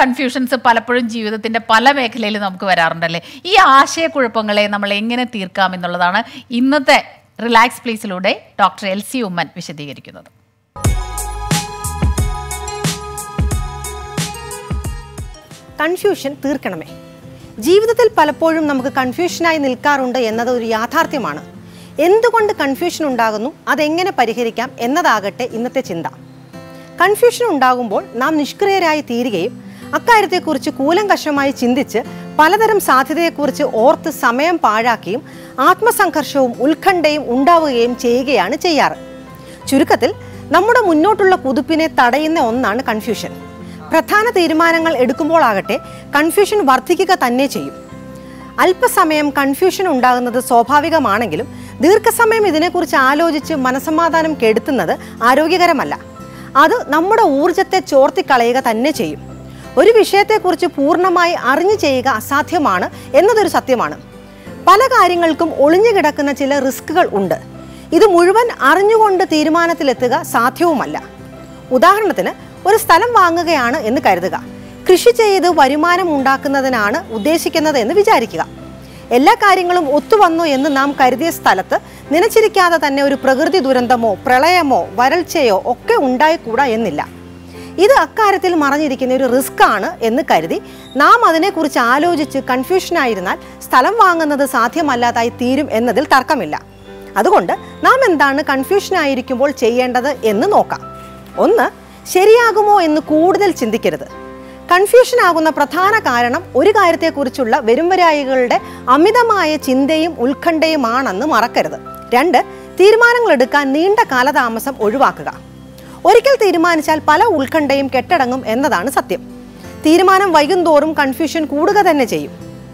Confusions പലപ്പോഴും ജീവിതത്തിന്റെ പല മേഖലയിലും നമുക്ക് വരാറുണ്ടല്ലേ. ഈ ആശയക്കുഴപ്പങ്ങളെ നമ്മൾ എങ്ങനെ തീർക്കാം എന്നുള്ളതാണ് ഇന്നത്തെ റിലാക്സ് പ്ലീസിലൂടെ ഡോക്ടർ എൽസി ഉമ്മൻ വിശദീകരിക്കുന്നത്. കൺഫ്യൂഷൻ തീർക്കണമേ. ജീവിതത്തിൽ പലപ്പോഴും നമുക്ക് കൺഫ്യൂഷനായി നിൽക്കാറുണ്ട് എന്നത് ഒരു യാഥാർത്ഥ്യമാണ്. എന്തുകൊണ്ട് കൺഫ്യൂഷൻ ഉണ്ടാകുന്നു, അതെങ്ങനെ പരിഹരിക്കാം എന്നതാകട്ടെ ഇന്നത്തെ ചിന്ത. കൺഫ്യൂഷൻ ഉണ്ടാകുമ്പോൾ നാം നിഷ്ക്രിയരായി തീരുകയും അക്കാര്യത്തെക്കുറിച്ച് കൂലങ്കഷമായി ചിന്തിച്ച് പലതരം സാധ്യതയെക്കുറിച്ച് ഓർത്ത് സമയം പാഴാക്കുകയും ആത്മസംഘർഷവും ഉത്കണ്ഠയും ഉണ്ടാവുകയും ചെയ്യുകയാണ് ചെയ്യാറ്. ചുരുക്കത്തിൽ നമ്മുടെ മുന്നോട്ടുള്ള കുതിപ്പിനെ തടയുന്ന ഒന്നാണ് കൺഫ്യൂഷൻ. പ്രധാന തീരുമാനങ്ങൾ എടുക്കുമ്പോഴാകട്ടെ കൺഫ്യൂഷൻ വർദ്ധിക്കുക തന്നെ ചെയ്യും. അല്പസമയം കൺഫ്യൂഷൻ ഉണ്ടാകുന്നത് സ്വാഭാവികമാണെങ്കിലും ദീർഘസമയം ഇതിനെക്കുറിച്ച് ആലോചിച്ച് മനസ്സമാധാനം കെടുത്തുന്നത് ആരോഗ്യകരമല്ല. അത് നമ്മുടെ ഊർജത്തെ ചോർത്തിക്കളയുക തന്നെ ചെയ്യും. ഒരു വിഷയത്തെക്കുറിച്ച് പൂർണ്ണമായി അറിഞ്ഞു ചെയ്യുക അസാധ്യമാണ് എന്നതൊരു സത്യമാണ്. പല കാര്യങ്ങൾക്കും ഒളിഞ്ഞു കിടക്കുന്ന ചില റിസ്കുകൾ ഉണ്ട്. ഇത് മുഴുവൻ അറിഞ്ഞുകൊണ്ട് തീരുമാനത്തിലെത്തുക സാധ്യവുമല്ല. ഉദാഹരണത്തിന്, ഒരു സ്ഥലം വാങ്ങുകയാണ് എന്ന് കരുതുക. കൃഷി ചെയ്ത് വരുമാനം ഉണ്ടാക്കുന്നതിനാണ് ഉദ്ദേശിക്കുന്നത് എന്ന് വിചാരിക്കുക. എല്ലാ കാര്യങ്ങളും ഒത്തുവന്നു എന്ന് നാം കരുതിയ സ്ഥലത്ത് നനച്ചിരിക്കാതെ തന്നെ ഒരു പ്രകൃതി ദുരന്തമോ പ്രളയമോ വരൾച്ചയോ ഒക്കെ ഉണ്ടായിക്കൂടാ എന്നില്ല. ഇത് അക്കാര്യത്തിൽ മറഞ്ഞിരിക്കുന്ന ഒരു റിസ്ക് ആണ് എന്ന് കരുതി നാം അതിനെക്കുറിച്ച് ആലോചിച്ച് കൺഫ്യൂഷനായിരുന്നാൽ സ്ഥലം വാങ്ങുന്നത് സാധ്യമല്ലാതായി തീരും എന്നതിൽ തർക്കമില്ല. അതുകൊണ്ട് നാം എന്താണ് കൺഫ്യൂഷനായിരിക്കുമ്പോൾ ചെയ്യേണ്ടത് എന്ന് നോക്കാം. 1. ശരിയാകുമോ എന്ന് കൂടുതൽ ചിന്തിക്കരുത്. കൺഫ്യൂഷൻ ആകുന്ന പ്രധാന കാരണം ഒരു കാര്യത്തെക്കുറിച്ചുള്ള വരുംവരായികളുടെ അമിതമായ ചിന്തയും ഉത്കണ്ഠയുമാണെന്ന് മറക്കരുത്. 2. തീരുമാനങ്ങൾ എടുക്കാൻ നീണ്ട കാലതാമസം ഒഴിവാക്കുക. ഒരിക്കൽ തീരുമാനിച്ചാൽ പല ഉത്കണ്ഠയും കെട്ടടങ്ങും എന്നതാണ് സത്യം. തീരുമാനം വൈകുന്തോറും കൺഫ്യൂഷൻ കൂടുക തന്നെ ചെയ്യും.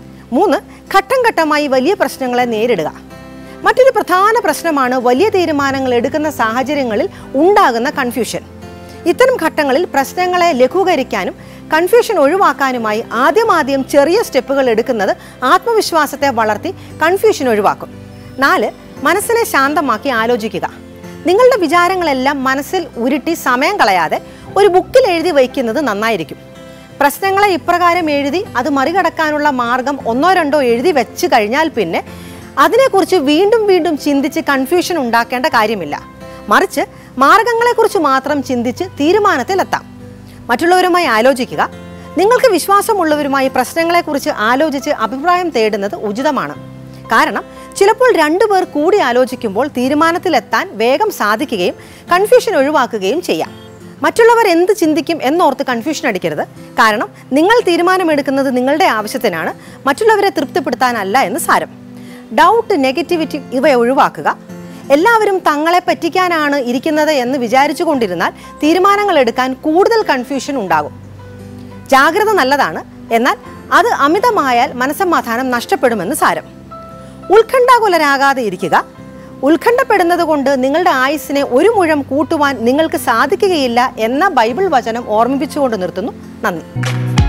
3. ഘട്ടം ഘട്ടമായി വലിയ പ്രശ്നങ്ങളെ നേരിടുക. മറ്റൊരു പ്രധാന പ്രശ്നമാണ് വലിയ തീരുമാനങ്ങൾ എടുക്കുന്ന സാഹചര്യങ്ങളിൽ ഉണ്ടാകുന്ന കൺഫ്യൂഷൻ. ഇത്തരം ഘട്ടങ്ങളിൽ പ്രശ്നങ്ങളെ ലഘൂകരിക്കാനും കൺഫ്യൂഷൻ ഒഴിവാക്കാനുമായി ആദ്യം ചെറിയ സ്റ്റെപ്പുകൾ എടുക്കുന്നത് ആത്മവിശ്വാസത്തെ വളർത്തി കൺഫ്യൂഷൻ ഒഴിവാക്കും. 4. മനസ്സിനെ ശാന്തമാക്കി ആലോചിക്കുക. നിങ്ങളുടെ വിചാരങ്ങളെല്ലാം മനസ്സിൽ ഉരുട്ടി സമയം കളയാതെ ഒരു ബുക്കിൽ എഴുതി വയ്ക്കുന്നത് നന്നായിരിക്കും. പ്രശ്നങ്ങളെ ഇപ്രകാരം എഴുതി അത് മറികടക്കാനുള്ള മാർഗം 1-2 എഴുതി വെച്ച് കഴിഞ്ഞാൽ പിന്നെ അതിനെക്കുറിച്ച് വീണ്ടും ചിന്തിച്ച് കൺഫ്യൂഷൻ ഉണ്ടാക്കേണ്ട കാര്യമില്ല. മറിച്ച് മാർഗങ്ങളെക്കുറിച്ച് മാത്രം ചിന്തിച്ച് തീരുമാനത്തിലെത്താം. മറ്റുള്ളവരുമായി ആലോചിക്കുക. നിങ്ങൾക്ക് വിശ്വാസമുള്ളവരുമായി പ്രശ്നങ്ങളെക്കുറിച്ച് ആലോചിച്ച് അഭിപ്രായം തേടുന്നത് ഉചിതമാണ്. കാരണം ചിലപ്പോൾ 2 പേർ കൂടി ആലോചിക്കുമ്പോൾ തീരുമാനത്തിലെത്താൻ വേഗം സാധിക്കുകയും കൺഫ്യൂഷൻ ഒഴിവാക്കുകയും ചെയ്യാം. മറ്റുള്ളവർ എന്ത് ചിന്തിക്കും എന്നോർത്ത് കൺഫ്യൂഷൻ അടിക്കരുത്. കാരണം നിങ്ങൾ തീരുമാനമെടുക്കുന്നത് നിങ്ങളുടെ ആവശ്യത്തിനാണ്, മറ്റുള്ളവരെ തൃപ്തിപ്പെടുത്താനല്ല എന്ന് സാരം. ഡൗട്ട്, നെഗറ്റിവിറ്റി ഇവ ഒഴിവാക്കുക. എല്ലാവരും തങ്ങളെ പറ്റിക്കാനാണ് ഇരിക്കുന്നത് എന്ന് വിചാരിച്ചു കൊണ്ടിരുന്നാൽ തീരുമാനങ്ങൾ എടുക്കാൻ കൂടുതൽ കൺഫ്യൂഷൻ ഉണ്ടാകും. ജാഗ്രത നല്ലതാണ്, എന്നാൽ അത് അമിതമായാൽ മനസ്സമാധാനം നഷ്ടപ്പെടുമെന്ന് സാരം. ഉത്കണ്ഠാകുലരാകാതെ ഇരിക്കുക. ഉത്കണ്ഠപ്പെടുന്നത് കൊണ്ട് നിങ്ങളുടെ ആയുസ്സിനെ 1 മുഴം കൂട്ടുവാൻ നിങ്ങൾക്ക് സാധിക്കുകയില്ല എന്ന ബൈബിൾ വചനം ഓർമ്മിപ്പിച്ചുകൊണ്ട് നിർത്തുന്നു. നന്ദി.